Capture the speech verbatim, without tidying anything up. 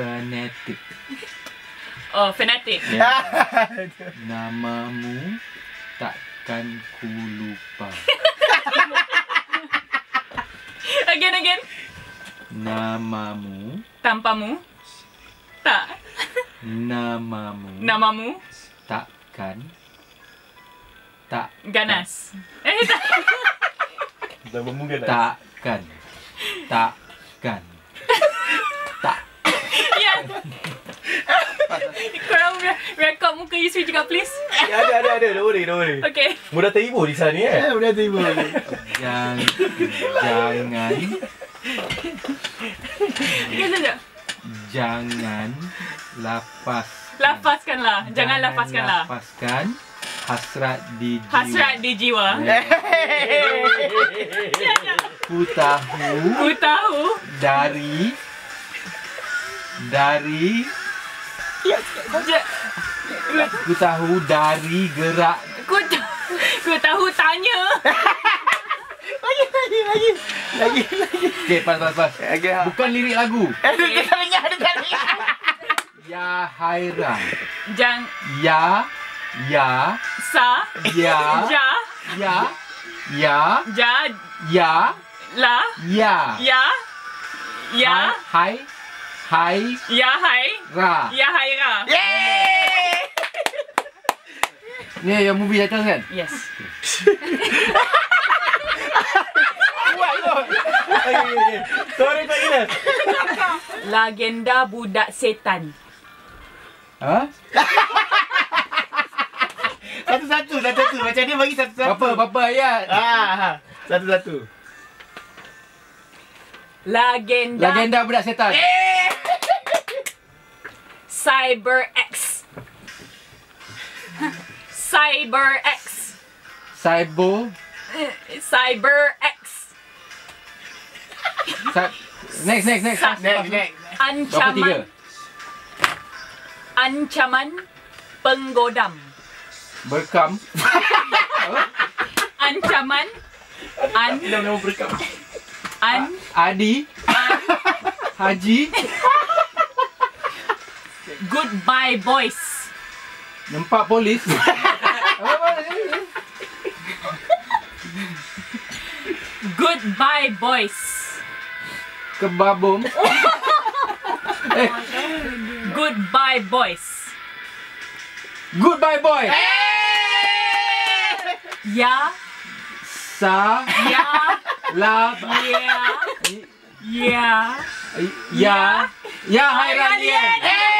Fanatik. Oh, fanatik. Ya. Namamu takkan ku lupa. Again, again. Namamu. Tanpamu. Tak. Namamu. Namamu. Takkan. Tak. Ganas. Eh, tak. Namamu ganas. Takkan. Takkan. Tak. Ya. Korang rekod muka Yusry juga, please. Ya, ada, ada, ada. Don't worry, don't worry. Okay. Mudah terhibur Lisa ni eh. Mudah terhibur. Jangan. Jangan. Okay, sekejap. Jangan lapas. Lapaskanlah. Jangan lapaskanlah. Lapaskan hasrat di jiwa. Hasrat di jiwa. Ku tahu. Ku tahu. Dari. Dari. Ja- Ku tahu dari gerak. Ku, ku tahu tanya. Lagi, lagi, lagi. Lagi, lagi. Okay, pas, pas, pas. Okay, ha. Bukan lirik lagu. Eh, dia tak ingat, dia tak ingat. Ya hairan. Jang. Ya. Ya. Sa. Ya. Ja. Ya. Ya. Ja. Ya. La. Ya. Ya. Ya. Hai. Hai. Ya hai. Ra. Ya hai ra. Yeay! Ni yang movie datang kan? Yes. Kuat kot. Okay, okay. Sorry Pak Ina. Legenda budak setan. Ha? Satu-satu, satu-satu. Macam dia bagi satu-satu. Apa? Apa ayat? Ah, ha. Satu-satu. Legenda. Legenda budak setan. Eh! Cyber X. Cyber X. Cybo. Cyber X. Cy- next, next, next. Sa- Next, next. Berapa tiga? Ancaman. Ancaman penggodam. Berkam. Ancaman. An. Nama-nama berkam. An. Adi. Haji. Goodbye boys. Nampak polis. Goodbye boys. Kebabum. Eh, Goodbye boys. goodbye boy. Ya. Sa. Ya. La. Ya. Ya. Ya. Ya hairan. Hairan.